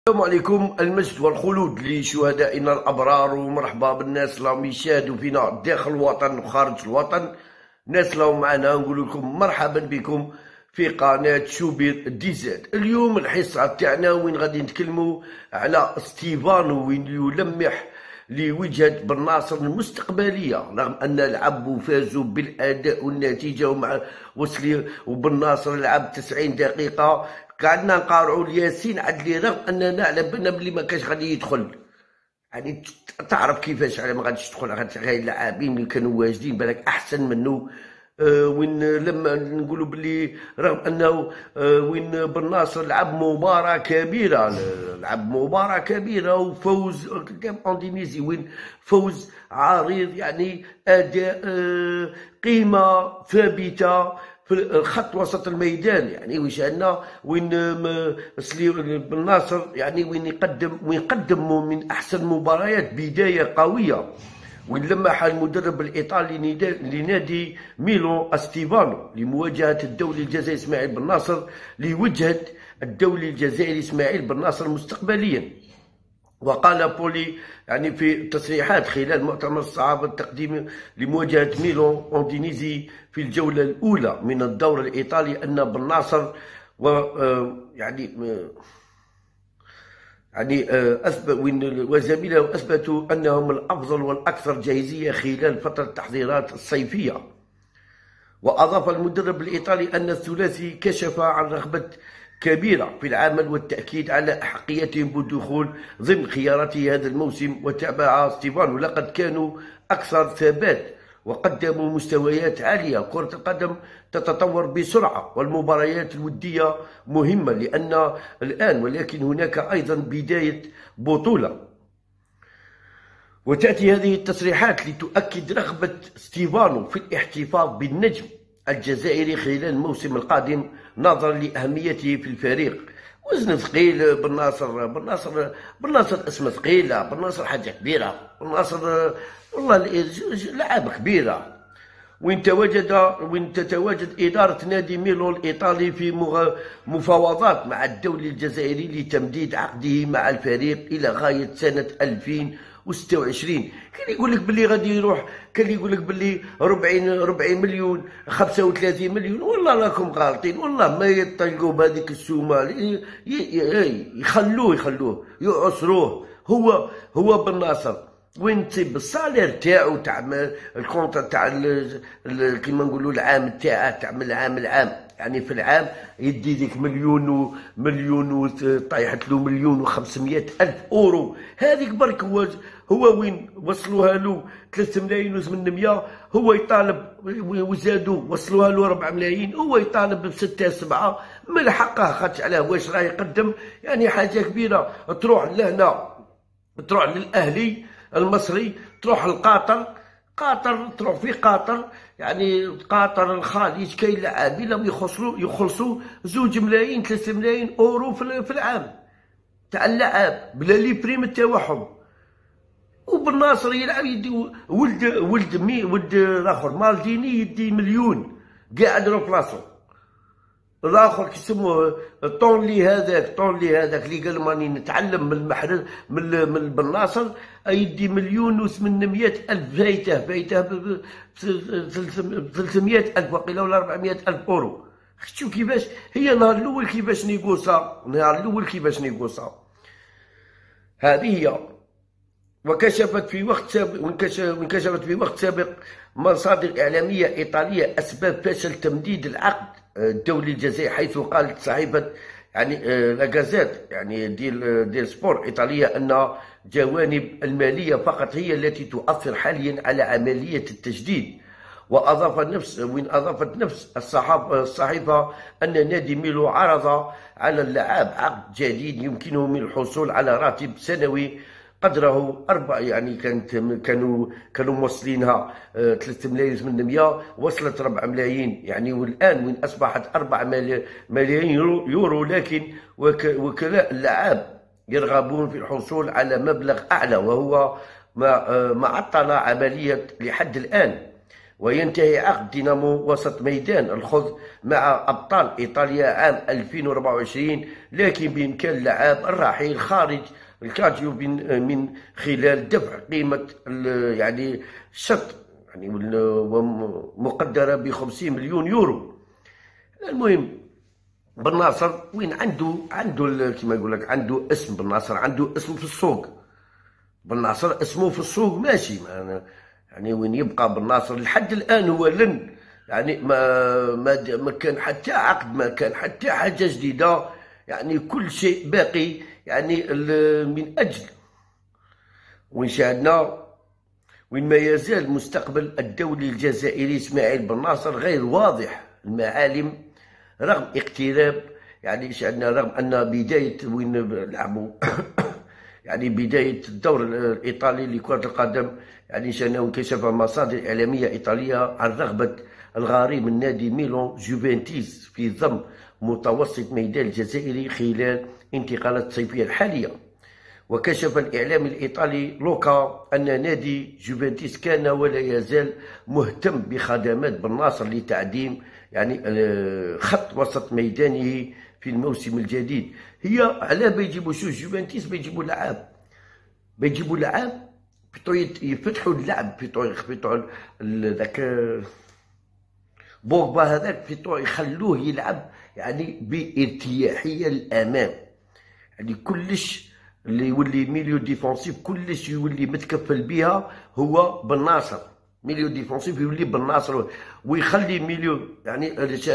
السلام عليكم. المجد والخلود لشهدائنا الأبرار، ومرحبا بالناس اللي يشاهدوا فينا داخل الوطن وخارج الوطن. الناس اللي معنا نقول لكم مرحبا بكم في قناة شوبير ديزاد. اليوم الحصة تاعنا وين غادي نتكلموا على ستيفانو وين يلمح لوجهة بن ناصر المستقبلية، رغم أن لعبوا وفازوا بالأداء والنتيجة وبن ناصر لعب 90 دقيقة. قعدنا نقارعوا لياسين عدلي رغم اننا على بالنا بلي ما كانش غادي يدخل. يعني تعرف كيفاش على ما غاديش تدخل، غير اللاعبين اللي كانوا واجدين بالك احسن منه. وين لما نقولوا بلي رغم انه وين بن ناصر لعب مباراه كبيره، وفوز قدام اندونيسي، وين فوز عريض، يعني اداء قيمه ثابته في الخط وسط الميدان. يعني وش عندنا وين بن ناصر، يعني وين يقدم من احسن مباريات، بدايه قويه. وين لمح المدرب الايطالي لنادي ميلو ستيفانو لمواجهه الدولي الجزائري اسماعيل بن ناصر، لوجهه الدولي الجزائري اسماعيل بن ناصر مستقبليا. وقال بولي يعني في تصريحات خلال مؤتمر الصحافة التقديم لمواجهة ميلو اندونيسي في الجولة الأولى من الدور الإيطالي أن بن ناصر وزميله أثبتوا أنهم الأفضل والأكثر جاهزية خلال فترة التحضيرات الصيفية. وأضاف المدرب الإيطالي أن الثلاثي كشف عن رغبة كبيرة في العمل والتأكيد على أحقيتهم بالدخول ضمن خياراته هذا الموسم. وتابع ستيفانو لقد كانوا أكثر ثبات وقدموا مستويات عالية. كرة القدم تتطور بسرعة والمباريات الودية مهمة لأن الآن، ولكن هناك أيضا بداية بطولة. وتأتي هذه التصريحات لتؤكد رغبة ستيفانو في الاحتفاظ بالنجم الجزائري خلال الموسم القادم نظرا لأهميته في الفريق. وزن ثقيل بن ناصر اسم ثقيلة، بن ناصر حاجة كبيرة، بن ناصر والله لعبة كبيرة. وين تتواجد إدارة نادي ميلو الإيطالي في مفاوضات مع الدولي الجزائري لتمديد عقده مع الفريق إلى غاية سنة 2026. كان يقول لك باللي غادي يروح، كان يقول لك باللي 40 مليون 35 مليون. والله راكم غالطين، والله ما يطلقوا بهذيك السومه، يخلوه يعصروه. هو بن ناصر وين تصيب الصالير تاعو تاع الكونتر تاع كيما نقولوا العام تاعه، تعمل العام يعني في العام يدي ديك مليون وطايحت له 1,500,000 اورو. هذيك برك هو وين وصلوها له 3 ملايين و800، هو يطالب وزادوا وصلوها له 4 ملايين، هو يطالب ب6 7 من حقه. خاطش علاه واش راه يقدم، يعني حاجه كبيره. تروح لهنا، تروح للاهلي المصري، تروح لقطر، تروح في قطر، يعني قطر الخليج كاين لاعبين لهم يخلصوا 2 ملايين 3 ملايين اورو في العام تاع اللعاب بلا لي بريم تاعهم. وبن ناصر يلعب يدي ولد الاخر مالديني يدي مليون قاعد روبلاسو. الاخر كيسموه طونلي هذاك اللي قال ماني نتعلم من المحرز من بن ناصر، يدي 1,800,000 فايته 300,000 وقيله ولا 400,000 اورو. شوف كيفاش هي نهار الاول كيفاش نيغوصا. هذه هي. وانكشفت في وقت سابق مصادر إعلامية إيطالية أسباب فشل تمديد العقد الدولي الجزائري، حيث قالت صحيفة يعني لا غازيت يعني ديال سبور إيطالية أن جوانب المالية فقط هي التي تؤثر حاليا على عملية التجديد. أضافت نفس الصحيفة أن نادي ميلو عرض على اللاعب عقد جديد يمكنه من الحصول على راتب سنوي قدره 4، يعني كانوا موصلينها 3 ملايين 800، وصلت 4 ملايين يعني، والآن من أصبحت 4 ملايين يورو. لكن وكلاء اللعاب يرغبون في الحصول على مبلغ أعلى، وهو ما عطل عملية لحد الآن. وينتهي عقد دينامو وسط ميدان الخوض مع أبطال إيطاليا عام 2024، لكن بإمكان اللاعب الرحيل خارج الكاديو من خلال دفع قيمة يعني شط يعني مقدرة ب50 مليون يورو. المهم بن ناصر وين عنده كما يقول لك عنده اسم. بن ناصر عنده اسم في السوق. بن ناصر اسمه في السوق ماشي يعني وين يبقى بن ناصر لحد الان هو لن يعني ما كان حتى عقد، ما كان حتى حاجه جديده، يعني كل شيء باقي يعني من اجل وين شاهدنا وين ما يزال مستقبل الدولي الجزائري اسماعيل بن ناصر غير واضح المعالم رغم اقتراب يعني شاهدنا رغم ان بدايه وين لعبوا يعني بداية الدور الإيطالي لكرة القدم يعني شأنه كشف مصادر إعلامية إيطالية عن رغبة الغريم النادي ميلان جوفنتوس في ضم متوسط ميدان الجزائري خلال انتقالات الصيفية الحالية. وكشف الإعلام الإيطالي لوكا أن نادي جوفنتوس كان ولا يزال مهتم بخدمات بن ناصر لتعديم يعني خط وسط ميدانه في الموسم الجديد. هي علاه بيجيبوا جوفنتوس بيجيبوا لعاب يفتحوا اللعب يفتحوا ذاك بوغبا هذاك يخلوه يلعب يعني بارتياحيه للامام، يعني كلش اللي يولي ميليو ديفونسيف كلش يولي متكفل بها هو بن ناصر. ميليو ديفونسيف يولي بن ناصر ويخلي ميليو يعني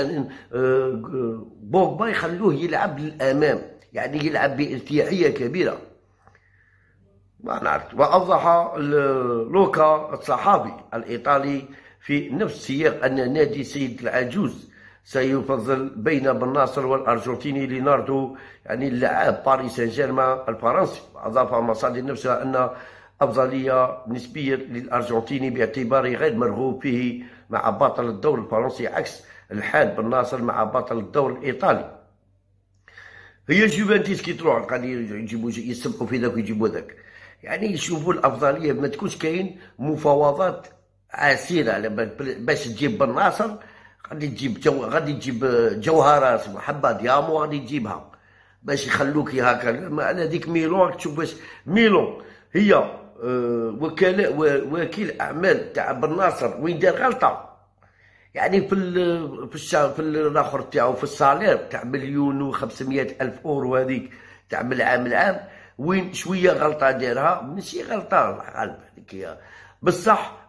بوغبا يخلوه يلعب للامام، يعني يلعب بارتياحيه كبيره. ما نعرف. واوضح لوكا الصحافي الايطالي في نفس السياق ان نادي سيد العجوز سيفضل بين بن ناصر والارجنتيني ليوناردو يعني اللاعب باريس سان جيرمان الفرنسي. اضاف مصادر نفسها ان افضليه نسبيه للارجنتيني باعتباره غير مرغوب فيه مع بطل الدور الفرنسي عكس الحال بن ناصر مع بطل الدور الايطالي. هي جوفنتوس كي تروح غادي يجيبوا يسبقوا في ذاك ويجيبوا ذاك، يعني يشوفوا الافضليه ما تكونش كاين مفاوضات عسيره باش تجيب بن ناصر. غادي تجيب جوهرات محبه ديامو غادي تجيبها باش يخلوك هكا على ديك ميلون. تشوف باش ميلون هي وكيل اعمال تاع بن ناصر وين دار غلطه يعني في الاخر تاعو في الصالير تاع 1,500,000 اورو هذيك تاع من العام وين شويه غلطه دارها ماشي غلطه غالب هذيك بصح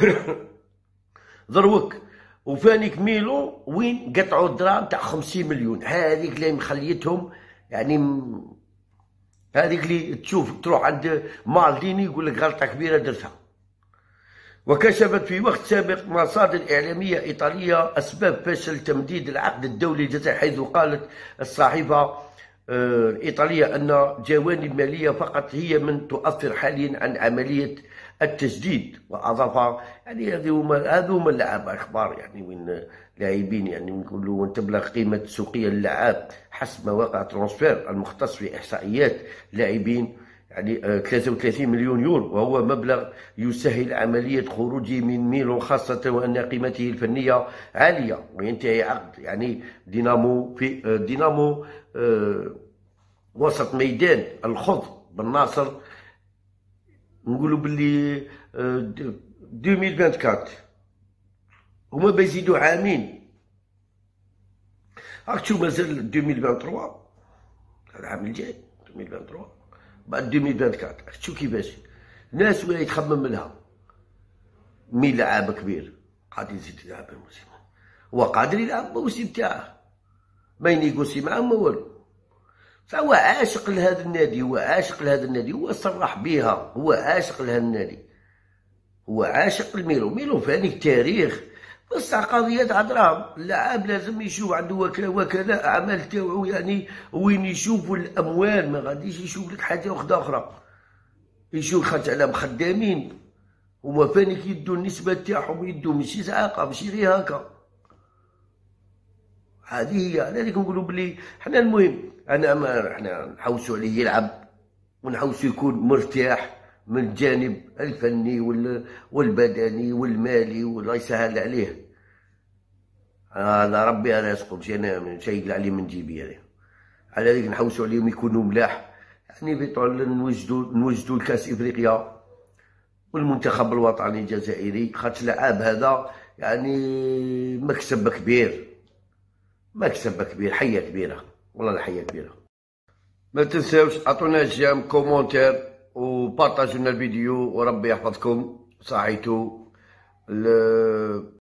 دروك. وفانيك ميلو وين قطعوا الدراهم تاع 50 مليون هذيك اللي مخليتهم يعني هذيك اللي تشوف تروح عند مالديني يقول لك غلطه كبيره درتها. وكشفت في وقت سابق مصادر إعلامية إيطالية أسباب فشل تمديد العقد الدولي الجزائري، حيث قالت الصحيفة الإيطالية أن جوانب مالية فقط هي من تؤثر حاليا عن عملية التجديد. وأضاف يعني هذوما اللاعب أخبار يعني وين لاعبين يعني نقولوا وين تبلغ قيمة سوقية للاعب حسب مواقع ترانسفير المختص في إحصائيات لاعبين يعني 33 مليون يورو، وهو مبلغ يسهل عملية خروجه من ميلان خاصة وأن قيمته الفنية عالية. وينتهي عقد يعني دينامو في دينامو وسط ميدان الخض بن ناصر نقولوا باللي 2024 هما بيزيدوا عامين. راك تشوف مازال 2023 العام الجاي 2023 بعد 2024 تشوف كيفاش الناس ولا يتخمم لها مين لاعب كبير قادر يزيد يلعب الموسم، هو قادر يلعب الموسم تاعه ما ينيغوسي معاه ما والو. فهو عاشق لهذا النادي، هو عاشق لهذا النادي، هو صرح بها هو عاشق لهذا النادي، هو عاشق لميلو. ميلو فاني تاريخ بصح قضية عدراهم. اللاعب لازم يشوف عنده وكلاء اعمال تاعو يعني وين يشوفوا الاموال، ما غاديش يشوف لك حاجه واحده اخرى، يشوف خاطر على خدامين هما فانيك يدوا النسبه تاعهم يدوا ماشي زعاقه ماشي غير هكا. هذه هي لذلك نقولوا بلي حنا المهم حنا نحوسوا عليه يلعب ونحوسوا يكون مرتاح من الجانب الفني والبدني والمالي، والله يسهل عليه. هذا ربي رازقه، ماشي انا شايل عليه من جيبي انا. على ذلك نحوسوا عليهم يكونوا ملاح، يعني بطول نوجدوا الكاس افريقيا والمنتخب الوطني الجزائري، خاطر اللاعب هذا يعني مكسب كبير، مكسب كبير، حيه كبيره، والله الحيه كبيره. ما تنساوش عطونا جيم، كومونتير، وبارطاجونا الفيديو، وربي يحفظكم. صحيتو